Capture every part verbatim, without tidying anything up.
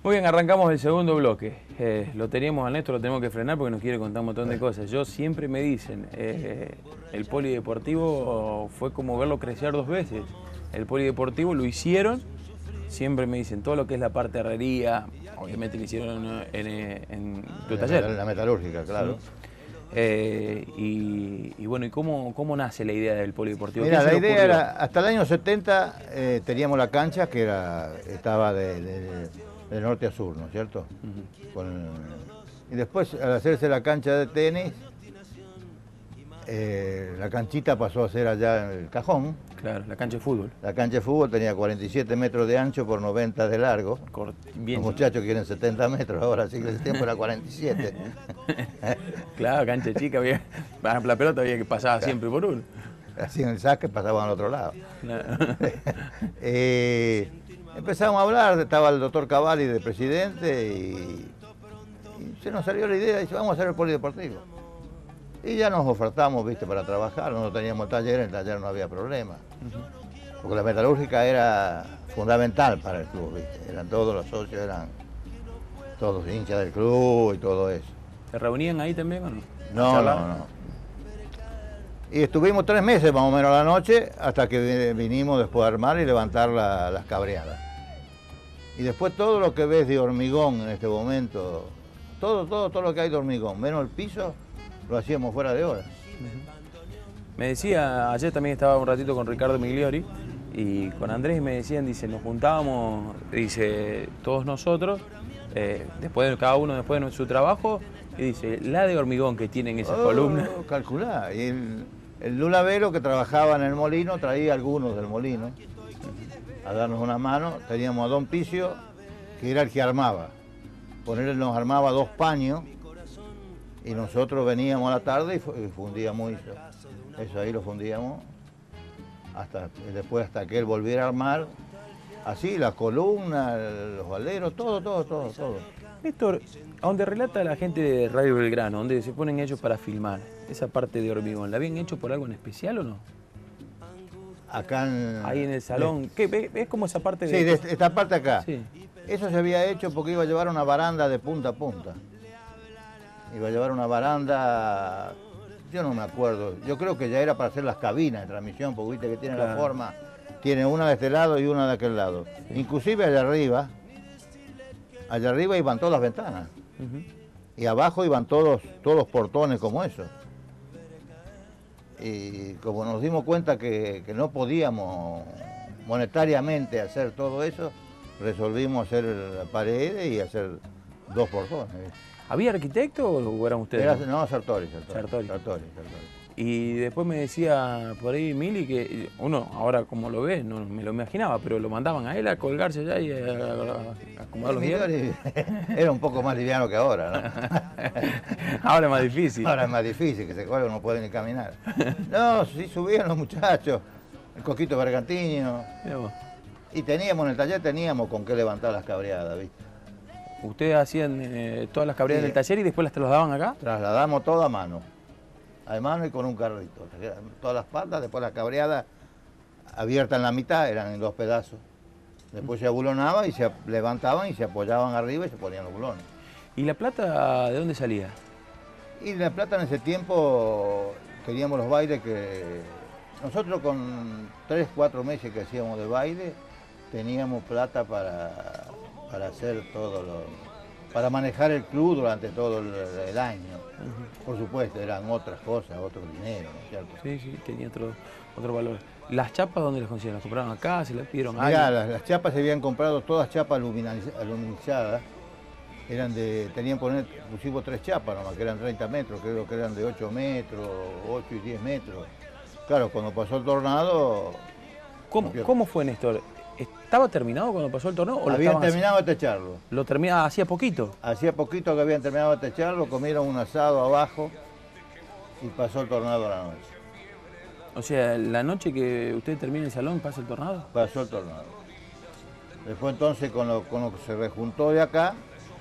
Muy bien, arrancamos el segundo bloque. Eh, lo teníamos a Néstor, lo tenemos que frenar porque nos quiere contar un montón de cosas. Yo siempre me dicen, eh, el polideportivo fue como verlo crecer dos veces. El polideportivo lo hicieron, siempre me dicen, todo lo que es la parte de herrería, obviamente lo hicieron en, en, en tu la, taller. La metalúrgica, claro. ¿Sí? Eh, y, y bueno, ¿y cómo, cómo nace la idea del polideportivo? Mira, la idea era, hasta el año setenta eh, teníamos la cancha que era, estaba de, de, de norte a sur, ¿no es cierto? Uh-huh. Con, y después, al hacerse la cancha de tenis, eh, la canchita pasó a ser allá en el cajón. Claro, la cancha de fútbol. La cancha de fútbol tenía cuarenta y siete metros de ancho por noventa de largo. Cort bien. Los muchachos quieren setenta metros ahora, así que ese tiempo era cuarenta y siete. Claro, cancha chica, había, la pelota había que pasar siempre por uno. Así en el saque pasaban al otro lado. Claro. eh, empezamos a hablar, estaba el doctor Cavalli de presidente y, y se nos salió la idea, dice, vamos a hacer el polideportivo. Y ya nos ofertamos, viste, para trabajar, no teníamos taller, en el taller no había problema. Uh-huh. Porque la metalúrgica era fundamental para el club, viste, eran todos los socios, eran todos hinchas del club y todo eso. ¿Se reunían ahí también o no? No, no, no. Y estuvimos tres meses más o menos a la noche hasta que vinimos después a armar y levantar la, las cabreadas. Y después todo lo que ves de hormigón en este momento, todo, todo, todo lo que hay de hormigón, menos el piso, lo hacíamos fuera de hora. Me decía, ayer también estaba un ratito con Ricardo Migliori y con Andrés y me decían, dice, nos juntábamos, dice, todos nosotros, eh, después de cada uno después de su trabajo, y dice, la de hormigón que tienen esas oh, columnas. Calculá. Y el, el Lula Velo que trabajaba en el molino traía algunos del molino a darnos una mano. Teníamos a Don Picio, que era el que armaba. Con él nos armaba dos paños y nosotros veníamos a la tarde y fundíamos eso. Eso ahí lo fundíamos hasta después hasta que él volviera a armar. Así, la columna, los aleros, todo, todo, todo, todo. Néstor, a donde relata la gente de Radio Belgrano, donde se ponen ellos para filmar, esa parte de hormigón, ¿la habían hecho por algo en especial o no? Acá en... Ahí en el salón, ¿qué? ¿Ves como esa parte de...? Sí, de esta parte acá. Sí. Eso se había hecho porque iba a llevar una baranda de punta a punta. Iba a llevar una baranda, yo no me acuerdo, yo creo que ya era para hacer las cabinas de transmisión, porque viste que tiene claro. La forma, tiene una de este lado y una de aquel lado. Sí. Inclusive allá arriba, allá arriba iban todas las ventanas. Uh-huh. Y abajo iban todos, todos los portones como esos. Y como nos dimos cuenta que, que no podíamos monetariamente hacer todo eso, resolvimos hacer la pared y hacer dos portones. ¿Había arquitecto o eran ustedes? Era, no, Sartori, Sartori. Sartori. Sartori, Sartori. Y después me decía por ahí Mili que uno, ahora como lo ve, no me lo imaginaba, pero lo mandaban a él a colgarse allá y a, a, a acomodar los hierros. Era un poco más liviano que ahora, ¿no? Ahora es más difícil. Ahora es más difícil, que se cuelga, no puede ni caminar. No, sí subían los muchachos, el Coquito Bergantiño. Y teníamos en el taller, teníamos con qué levantar las cabreadas, ¿viste? ¿Ustedes hacían eh, todas las cabreadas sí. del taller y después las trasladaban acá? Trasladamos todo a mano. A mano y con un carrito. Todas las patas, después la cabreada abierta en la mitad, eran en dos pedazos. Después se abulonaba y se levantaban y se apoyaban arriba y se ponían los bulones. ¿Y la plata de dónde salía? Y la plata en ese tiempo teníamos los bailes que... Nosotros con tres, cuatro meses que hacíamos de baile, teníamos plata para, para hacer todo lo... para manejar el club durante todo el, el año. Uh-huh. Por supuesto, eran otras cosas, otro dinero, ¿no es cierto? Sí, sí, tenía otro, otro valor. ¿Las chapas dónde las consiguieron? ¿Las compraron acá? ¿Se las pidieron a Mirá, las, las chapas se habían comprado todas chapas aluminizadas. Eran de, tenían poner, pusimos tres chapas nomás, que eran treinta metros, creo que eran de ocho metros, ocho y diez metros. Claro, cuando pasó el tornado... ¿Cómo, ¿cómo fue, Néstor? ¿Estaba terminado cuando pasó el torneo? ¿O habían lo terminado de techarlo. ¿Lo terminaba hacía poquito? Hacía poquito que habían terminado de techarlo, comieron un asado abajo y pasó el tornado a la noche. O sea, la noche que usted termina el salón, ¿pasa el tornado? Pasó el tornado. Después entonces, con lo, con lo que se rejuntó de acá,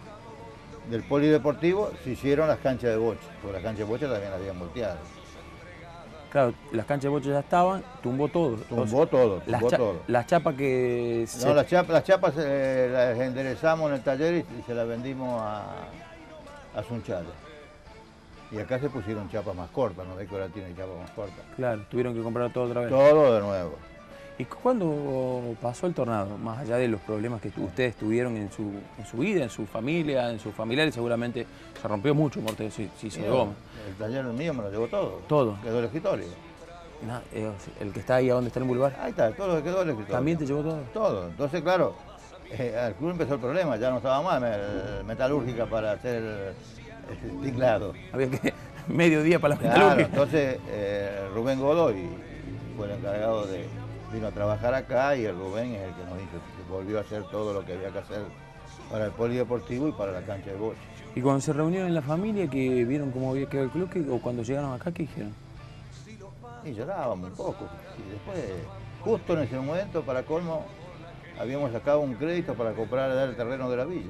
del polideportivo, se hicieron las canchas de bocha, porque las canchas de bocha también las habían volteado. Claro, las canchas de bocha ya estaban, tumbó todo. Tumbó O sea, todo, las tumbó cha- todo. Las chapas que... se- No, las chapas, las chapas eh, las enderezamos en el taller y, y se las vendimos a, a Sunchales. Y acá se pusieron chapas más cortas, no ve que ahora tienen chapas más cortas. Claro, tuvieron que comprar todo otra vez. Todo de nuevo. ¿Y cuándo pasó el tornado? Más allá de los problemas que tu- ustedes tuvieron en su, en su vida, en su familia, en sus familiares, seguramente se rompió mucho, Morte, se se hizo de goma. El taller mío me lo llevó todo. Todo. Quedó el escritorio. Na- eh, el que está ahí, ¿a dónde está el boulevard? Ahí está, todo lo que quedó el escritorio. ¿También te llevó todo? Todo. Entonces, claro, eh, al club empezó el problema, ya no estaba más me- metalúrgica para hacer el, el tinglado. Había que medio día para la Claro, metalurgia. entonces eh, Rubén Godoy fue el encargado de, vino a trabajar acá y el Rubén es el que nos hizo, que volvió a hacer todo lo que había que hacer para el polideportivo y para la cancha de bocha. Y cuando se reunieron en la familia, que vieron cómo había quedado el club, ¿qué- o cuando llegaron acá, ¿qué dijeron? Y llorábamos un poco. Y después, justo en ese momento, para colmo, habíamos sacado un crédito para comprar el terreno de la villa.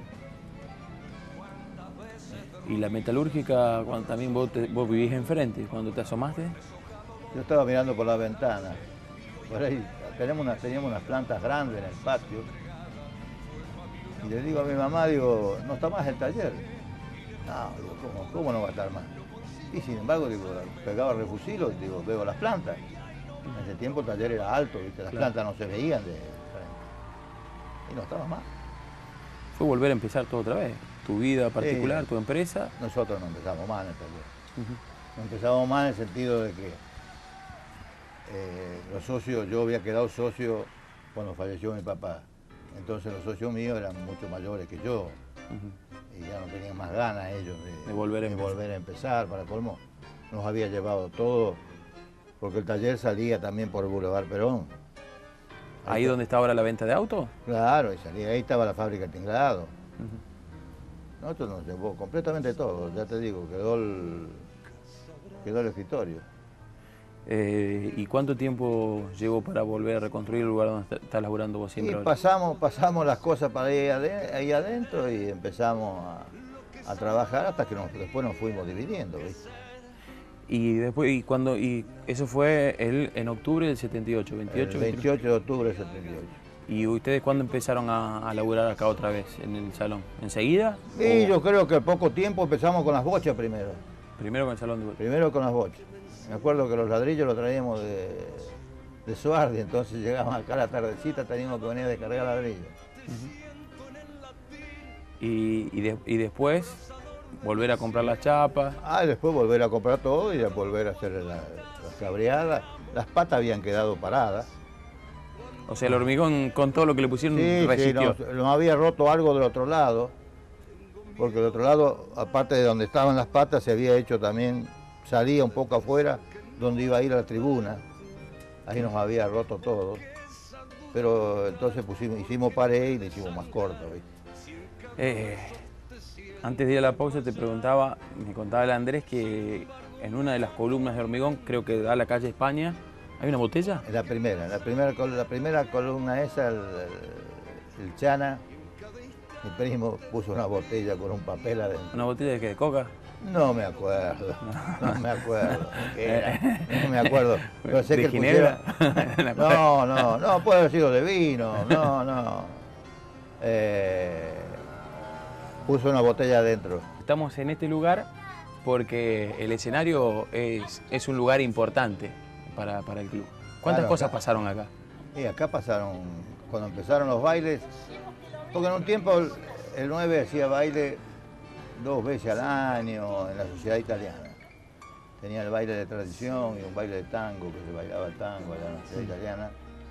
Y la metalúrgica, cuando también vos, te- vos vivís enfrente, cuando te asomaste, Yo estaba mirando por la ventana. Por ahí tenemos unas, teníamos unas plantas grandes en el patio. Y le digo a mi mamá, digo, no está más el taller. No, digo, ¿cómo, cómo no va a estar más? Y sin embargo, digo, pegaba refusilos, digo, veo las plantas. En ese tiempo el taller era alto, ¿viste? Las Claro. plantas no se veían de frente. Y no estaba más. fue volver a empezar todo otra vez. Tu vida particular, Sí. tu empresa. Nosotros no empezamos mal en el taller. Ujú. No empezamos mal en el sentido de que eh, los socios, yo había quedado socio cuando falleció mi papá. Entonces los socios míos eran mucho mayores que yo Ujú. y ya no tenían más ganas ellos de, De volver a de empezar. volver a empezar. Para colmo, nos había llevado todo, porque el taller salía también por el Boulevard Perón. Ahí donde está ahora la venta de autos. Claro, y salía, ahí estaba la fábrica de tinglado. Ujú. Nosotros nos llevó completamente todo, ya te digo, quedó el, quedó el escritorio. Eh, ¿Y cuánto tiempo llevó para volver a reconstruir el lugar donde está- estás laburando vos Y siempre? ahora? pasamos, pasamos las cosas para ahí, ade- ahí adentro y empezamos a, a trabajar hasta que nos- después nos fuimos dividiendo, ¿viste? Y después, y cuando, y eso fue el, en octubre del setenta y ocho, veintiocho, El veintinueve. veintiocho de octubre del setenta y ocho. ¿Y ustedes cuándo empezaron a, a laburar acá otra vez, en el salón? ¿Enseguida? Y ¿O yo creo que al poco tiempo empezamos con las bochas primero. primero con el salón de bocha? Primero con las bochas. Me acuerdo que los ladrillos los traíamos de, de Suardi, entonces llegábamos acá a la tardecita, teníamos que venir a descargar ladrillos. Y, y, de- y después volver a comprar las chapas. Ah, y después volver a comprar todo y a volver a hacer la- las cabreadas. Las patas habían quedado paradas. O sea, el hormigón con todo lo que le pusieron Sí, sí, resistió. nos, nos había roto algo del otro lado, porque del otro lado, aparte de donde estaban las patas, se había hecho también, salía un poco afuera, donde iba a ir a la tribuna. Ahí nos había roto todo. Pero entonces pusimos, hicimos pared y le hicimos más corto, ¿viste? Eh, antes de ir a la pausa te preguntaba, me contaba el Andrés que en una de las columnas de hormigón, creo que da a la calle España, ¿hay una botella? En la primera, la primera, col- la primera columna esa, el, el- el Chana, mi primo puso una botella con un papel adentro. ¿Una botella de qué? ¿De coca? No me acuerdo, no me acuerdo qué era, no me acuerdo. Pero sé ¿De que ginebra? pusieron- No, no, no, puede haber sido de vino, no, no. Eh, puso una botella adentro. Estamos en este lugar porque el escenario es, es un lugar importante para, para el club. ¿Cuántas Claro, cosas acá. pasaron acá? Y acá pasaron, cuando empezaron los bailes, porque en un tiempo el, el nueve hacía baile dos veces al año en la sociedad italiana. Tenía el baile de tradición y un baile de tango, que se bailaba el tango allá en la sociedad italiana.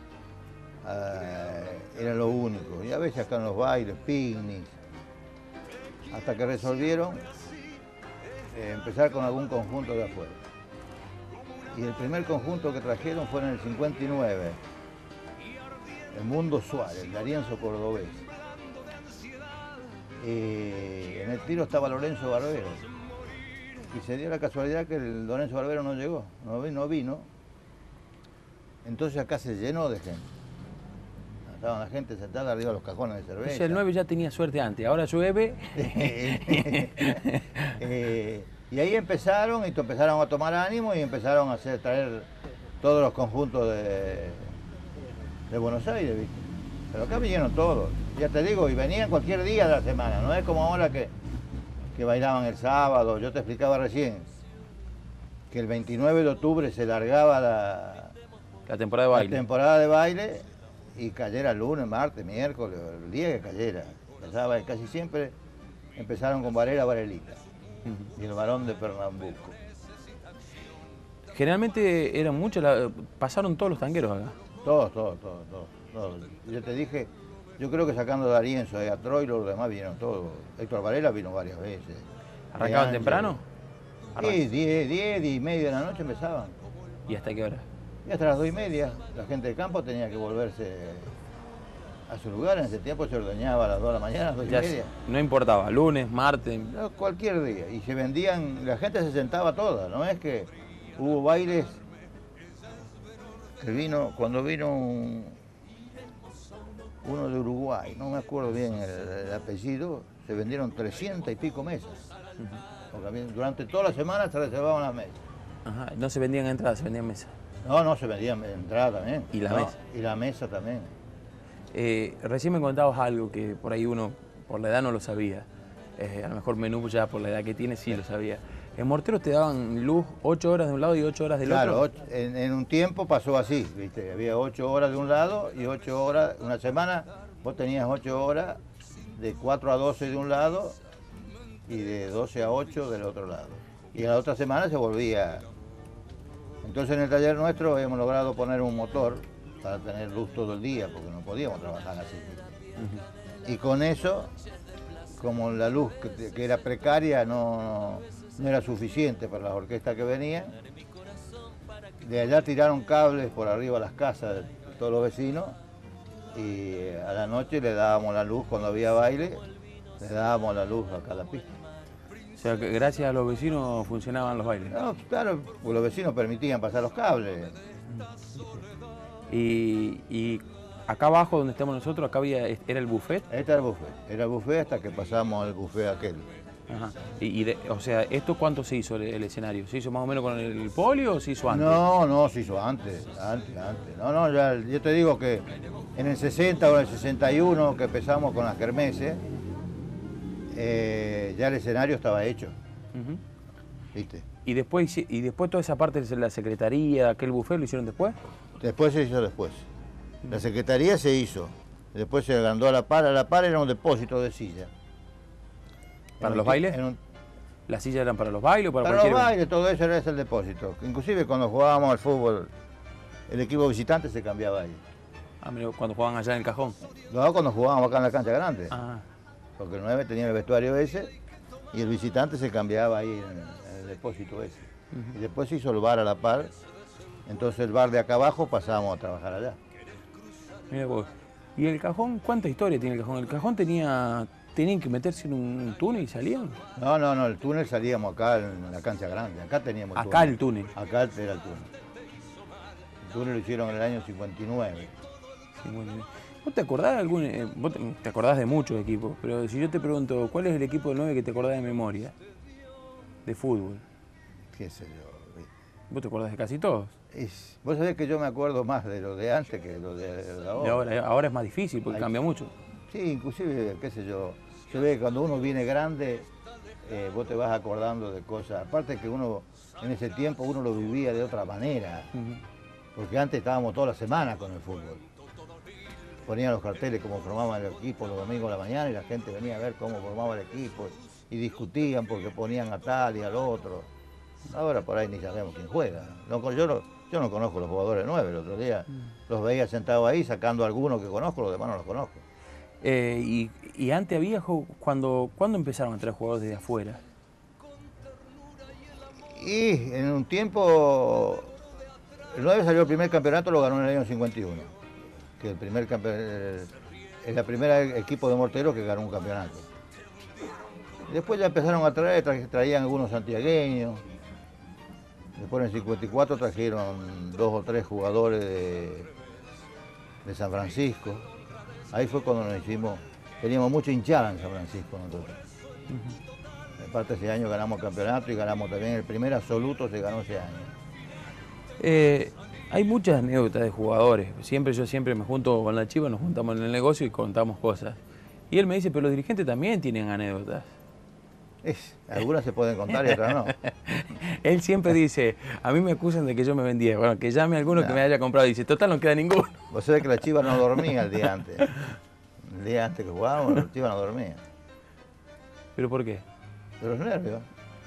Eh, era lo único. Y a veces acá en los bailes, picnics, hasta que resolvieron eh, empezar con algún conjunto de afuera. Y el primer conjunto que trajeron fue en el cincuenta y nueve, el Mundo Suárez, el Darienzo Cordobés. Y en el tiro estaba Lorenzo Barbero. Y se dio la casualidad que el Lorenzo Barbero no llegó, no vi- no vino. Entonces acá se llenó de gente. estaban la gente sentada arriba de los cajones de cerveza. O sea, el nueve ya tenía suerte antes, ahora llueve. eh, y ahí empezaron, y empezaron a tomar ánimo y empezaron a hacer, traer todos los conjuntos de, de Buenos Aires, ¿viste? Pero acá vinieron todos, ya te digo, y venían cualquier día de la semana, no es como ahora que, que bailaban el sábado. Yo te explicaba recién que el veintinueve de octubre se largaba la, la temporada de baile. La temporada de baile y cayera lunes, martes, miércoles, el día que cayera. Empezaba, casi siempre empezaron con Varela Varelita uh-huh. y el Varón de Pernambuco. Generalmente eran muchos, la, pasaron todos los tangueros acá. Todos, todos, todos, todos. Todo. Yo te dije, yo creo que sacando a D'Arienzo y a Troy, los demás vinieron todos. Héctor Varela vino varias veces. ¿Arrancaban temprano? Sí, diez, diez y media de la noche empezaban. ¿Y hasta qué hora? Y hasta las dos y media. La gente del campo tenía que volverse a su lugar. En ese tiempo se ordeñaba a las dos de la mañana, a las dos y ya media. No importaba, lunes, martes. No, cualquier día. Y se vendían, la gente se sentaba toda. No es que hubo bailes que vino, cuando vino un, uno de Uruguay, no me acuerdo bien el, el apellido, se vendieron trescientas y pico mesas. Uh-huh. Porque durante toda la semana se reservaban las mesas. Ajá, no se vendían entradas, se vendían mesas. No, no, se vendían entradas también. ¿Y la no, mesa? Y la mesa también. Eh, recién me contabas algo que por ahí uno, por la edad no lo sabía. Eh, a lo mejor Menú ya por la edad que tiene sí lo sabía. ¿En Morteros te daban luz ocho horas de un lado y ocho horas del claro, otro? Claro, en, en un tiempo pasó así, ¿viste? Había ocho horas de un lado y ocho horas, una semana vos tenías ocho horas de cuatro a doce de un lado y de doce a ocho del otro lado. Y en la otra semana se volvía. Entonces en el taller nuestro hemos logrado poner un motor para tener luz todo el día, porque no podíamos trabajar así. Uh-huh. Y con eso, como la luz que, que era precaria no, no era suficiente para las orquestas que venían, de allá tiraron cables por arriba a las casas de todos los vecinos y a la noche le dábamos la luz cuando había baile, le dábamos la luz a cada pista. O sea, que gracias a los vecinos funcionaban los bailes. No, claro, pues los vecinos permitían pasar los cables. Y, y acá abajo donde estamos nosotros, acá había, era el buffet. Este era el buffet, era el buffet hasta que pasamos al buffet aquel. Ajá. Y, y de, o sea, ¿esto cuánto se hizo el, el escenario? ¿Se hizo más o menos con el polio o se hizo antes? No, no, se hizo antes, antes, antes. No, no, ya, yo te digo que en el sesenta o en el sesenta y uno que empezamos con las kermeses, eh, ya el escenario estaba hecho. Uh-huh. ¿Viste? ¿Y después, ¿Y después toda esa parte de la secretaría, aquel buffet, lo hicieron después? Después se hizo después. La secretaría se hizo, después se agrandó a la par, a la par era un depósito de silla. ¿Para los bailes? Un... ¿Las sillas eran para los bailes o para, para cualquier... los bailes, todo eso era ese el depósito. Inclusive cuando jugábamos al fútbol, el equipo visitante se cambiaba ahí. Ah, mira, cuando jugaban allá en el cajón. No, cuando jugábamos acá en la cancha grande. Ah. Porque el nueve tenía el vestuario ese y el visitante se cambiaba ahí en, en el depósito ese. Uh-huh. Y después se hizo el bar a la par. Entonces el bar de acá abajo pasábamos a trabajar allá. Mira vos. ¿Y el cajón? ¿Cuánta historia tiene el cajón? ¿El cajón tenía, tenían que meterse en un túnel y salían? No, no, no, el túnel salíamos acá en la cancha grande. Acá teníamos el Acá túnel. el túnel. Acá era el túnel. El túnel lo hicieron en el año cincuenta y nueve. cincuenta y nueve. ¿Vos te acordás de algún, eh, vos te, te acordás de muchos equipos, pero si yo te pregunto, ¿cuál es el equipo del nueve que te acordás de memoria? De fútbol. Qué sé yo. ¿Vos te acordás de casi todos? Es, vos sabés que yo me acuerdo más de lo de antes que de lo de, de ahora. De ahora. Ahora es más difícil porque Ay, cambia mucho. Sí, inclusive, qué sé yo, se ve que cuando uno viene grande, eh, vos te vas acordando de cosas. Aparte que uno, en ese tiempo, uno lo vivía de otra manera. Uh-huh. Porque antes estábamos toda la semana con el fútbol. Ponían los carteles cómo formaban el equipo los domingos a la mañana y la gente venía a ver cómo formaba el equipo y discutían porque ponían a tal y al otro. Ahora por ahí ni sabemos quién juega. No, yo, no, yo no conozco los jugadores nueve, el otro día mm. los veía sentados ahí sacando algunos que conozco, los demás no los conozco. Eh, y, y antes había, cuando, ¿cuándo empezaron a traer jugadores desde afuera? Y en un tiempo, el nueve salió el primer campeonato, lo ganó en el año cincuenta y uno. Que el primer es el primer equipo de Morteros que ganó un campeonato. Después ya empezaron a traer, tra, traían algunos santiagueños. Después en el cincuenta y cuatro trajeron dos o tres jugadores de, de San Francisco. Ahí fue cuando nos hicimos, teníamos mucha hinchada en San Francisco nosotros. Uh-huh. Aparte ese año ganamos el campeonato y ganamos también el primer absoluto, se ganó ese año. Eh, hay muchas anécdotas de jugadores. Siempre yo siempre me junto con la Chiva, nos juntamos en el negocio y contamos cosas. Y él me dice, pero los dirigentes también tienen anécdotas. Es, algunas se pueden contar y otras no. Él siempre dice, a mí me acusan de que yo me vendí. Bueno, que llame a alguno no. que me haya comprado. Y dice, total, no queda ninguno. Vos sabés que la Chiva no dormía el día antes. El día antes que jugábamos, la Chiva no dormía. ¿Pero por qué? De los nervios.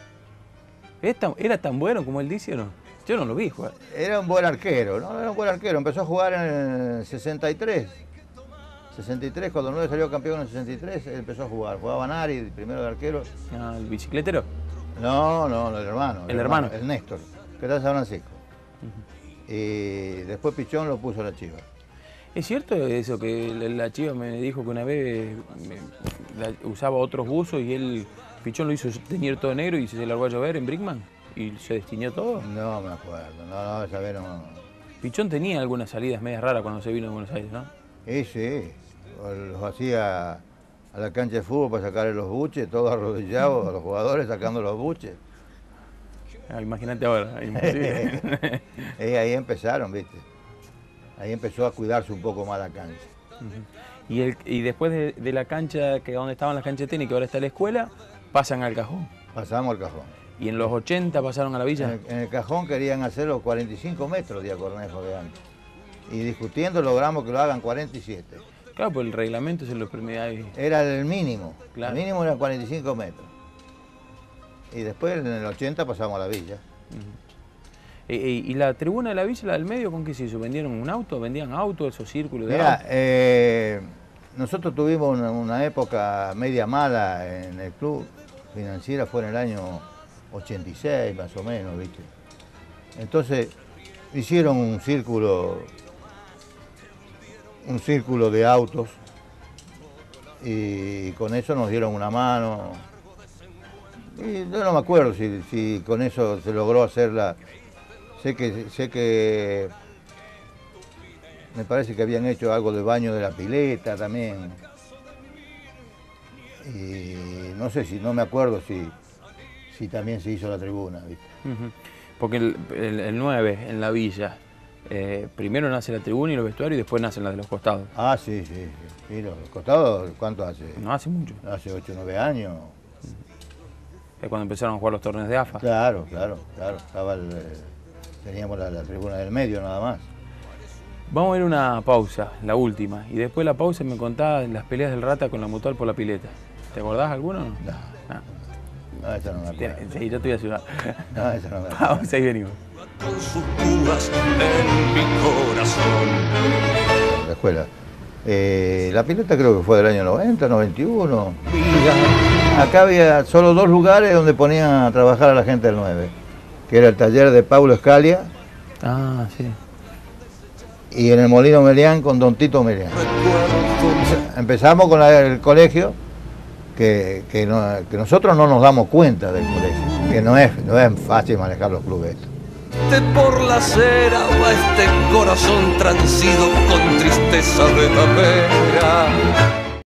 ¿Tan, ¿Era tan bueno como él dice o no? Yo no lo vi jugar. Era un buen arquero, ¿no? Era un buen arquero. Empezó a jugar en el sesenta y tres. sesenta y tres, cuando el nueve salió campeón en el sesenta y tres, él empezó a jugar. Jugaba Nari, primero de arquero. Ah, ¿el bicicletero? No, no, el hermano. ¿El, el hermano? hermano? El Néstor, que está en San Francisco. Uh-huh. Y después Pichón lo puso a la Chiva. ¿Es cierto eso que la Chiva me dijo que una vez usaba otros buzos y él, Pichón lo hizo teñir todo negro y se largó a llover en Brinkman? ¿Y se destiñó todo? No me acuerdo, no, no, esa vez no. Pichón tenía algunas salidas medias raras cuando se vino a Buenos Aires, ¿no? Sí, sí. Los hacía a la cancha de fútbol para sacarle los buches, todos arrodillados a los jugadores sacando los buches. Ah, imagínate ahora, imposible. Y ahí empezaron, ¿viste? Ahí empezó a cuidarse un poco más la cancha. Uh-huh. y, el, y después de, de la cancha, que donde estaban las canchas de tenis, que ahora está la escuela, pasan al Cajón. Pasamos al Cajón. ¿Y en los ochenta pasaron a la Villa? En el, en el Cajón querían hacer los cuarenta y cinco metros de Cornejo de antes. Y discutiendo logramos que lo hagan cuarenta y siete. Claro, pues el reglamento se lo permitía. Era el mínimo. Claro. El mínimo eran cuarenta y cinco metros. Y después en el ochenta pasamos a la Villa. Uh-huh. ¿Y, y, ¿Y la tribuna de la Villa, la del medio, con qué se hizo? ¿Vendieron un auto? ¿Vendían autos, esos círculos de Mirá, auto? Eh, nosotros tuvimos una, una época media mala en el club. Financiera fue en el año ochenta y seis más o menos, ¿viste? Entonces hicieron un círculo, un círculo de autos y con eso nos dieron una mano. Y yo no me acuerdo si, si con eso se logró hacerla. Sé que, sé que me parece que habían hecho algo de baño de la pileta también. Y no sé si, no me acuerdo si, si también se hizo la tribuna, ¿viste? Uh-huh. Porque el, el, el nueve en la Villa, eh, primero nace la tribuna y los vestuarios y después nacen las de los costados. Ah, sí, sí, sí. ¿Y los costados cuánto hace? No hace mucho. Hace ocho o nueve años. Es cuando empezaron a jugar los torneos de A F A. Claro, claro, claro. Estaba el, teníamos la, la tribuna del medio nada más. Vamos a ir a una pausa, la última, y después de la pausa me contás las peleas del Rata con la Mutual por la pileta. ¿Te acordás alguno? No. Ah. No, esa no me acuerdo. Sí, yo te voy a ayudar. No, esa no me acuerdo. Pausa y venimos. Con sus cubas en mi corazón. La escuela. Eh, la pileta creo que fue del año noventa, noventa y uno. Acá había solo dos lugares donde ponían a trabajar a la gente del nueve, que era el taller de Paulo Escalia. Ah, sí. Y en el Molino Melián con Don Tito Melián. Empezamos con la, el colegio, que, que, no, que nosotros no nos damos cuenta del colegio, que no es, no es fácil manejar los clubes. Por la acera va este corazón transido con tristeza de tapera.